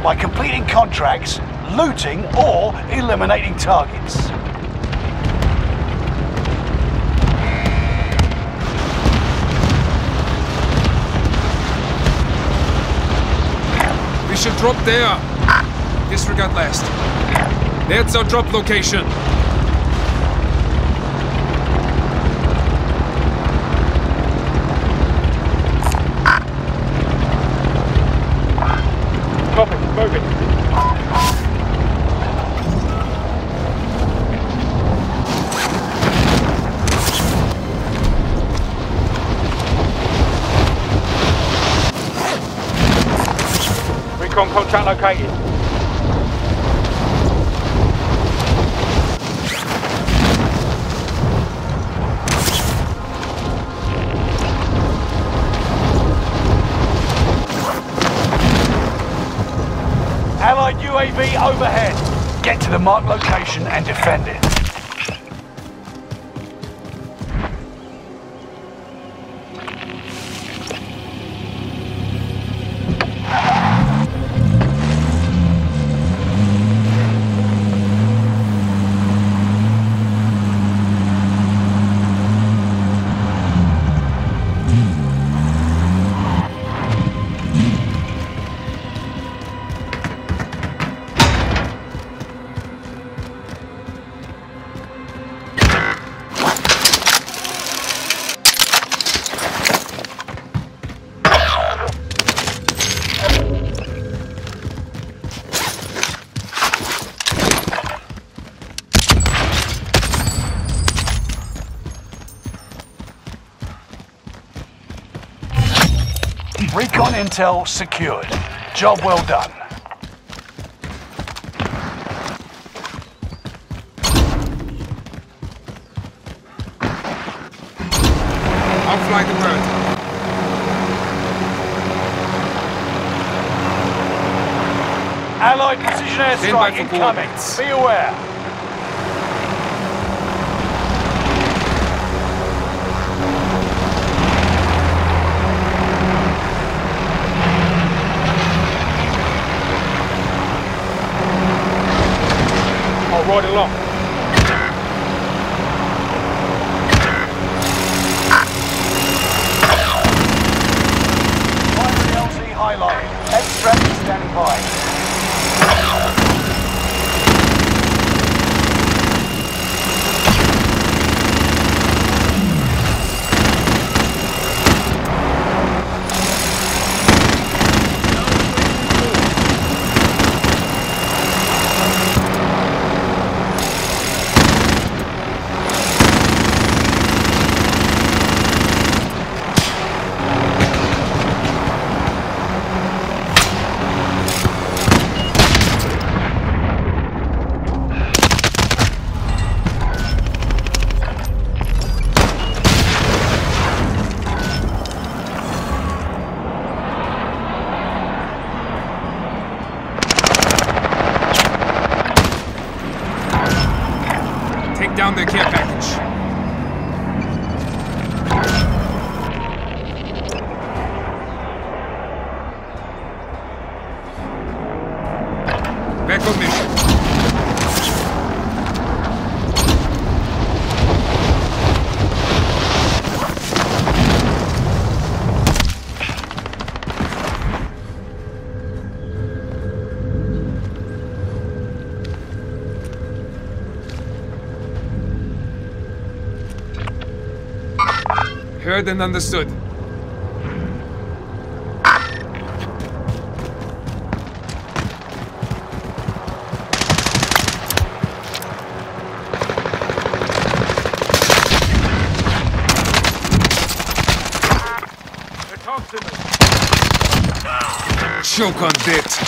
by completing contracts, looting, or eliminating targets. We should drop there. Disregard last. That's our drop location. Copy, moving. Recon contract located. Allied UAV overhead. Get to the marked location and defend it. Recon intel secured. Job well done. I'll fly the bird. Allied precision Stand by airstrike for incoming. coordinates. Be aware. I'll ride along. Primary LZ highlighted. Extract standing by. Take down the care package. Back on mission. Heard and understood. They're talking to me. Choke on that.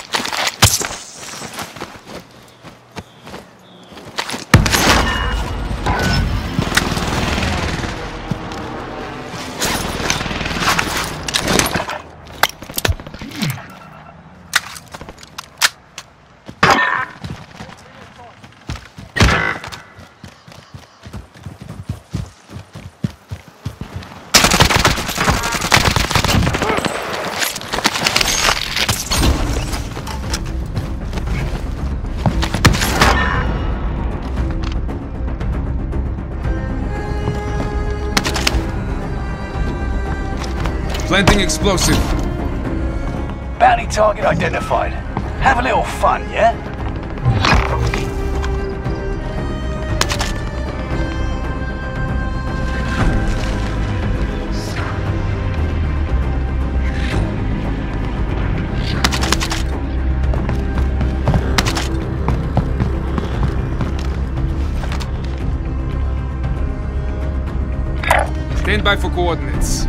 Planting explosive. Bounty target identified. Have a little fun, yeah? Stand by for coordinates.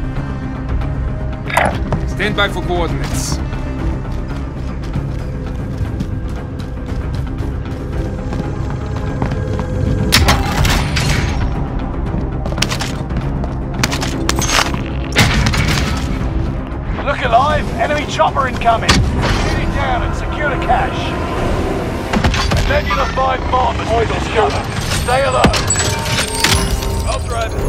Stand by for coordinates. Look alive, enemy chopper incoming. Shoot it down and secure the cache. A Nebula 5 bomb has been discovered. Stay alert. I'll drive it.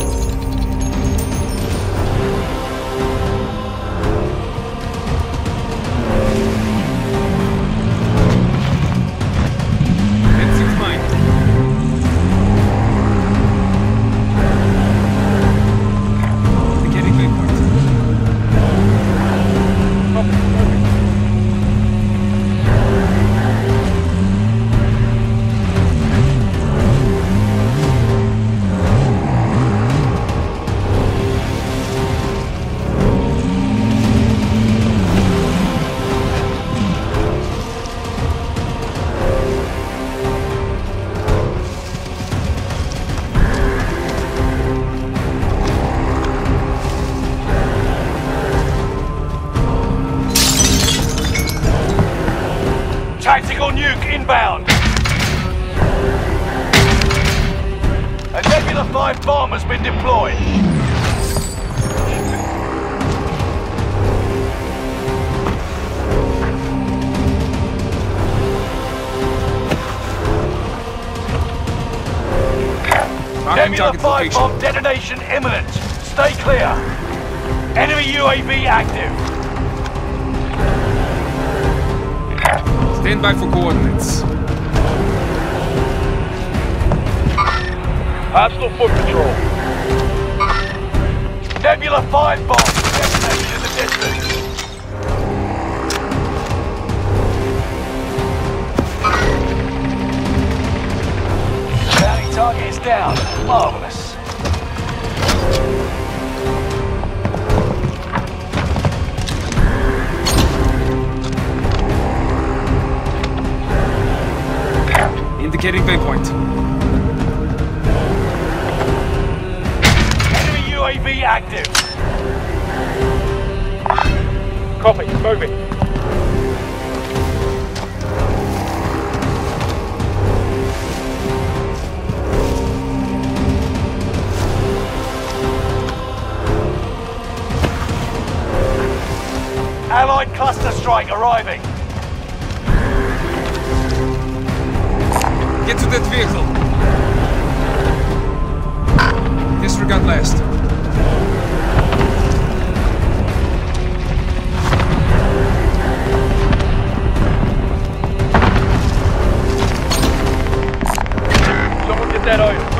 Tactical nuke inbound. A Nebula 5 bomb has been deployed. Nebula 5 bomb detonation imminent. Stay clear. Enemy UAV active. Stand by for coordinates. Hostile foot patrol. Nebula 5 bomb detonated in the distance. Bounty target is down. Marvelous. Indicating waypoint. Enemy UAV active. Copy, moving. Allied cluster strike arriving. Get to that vehicle. Disregard last. Someone get that item.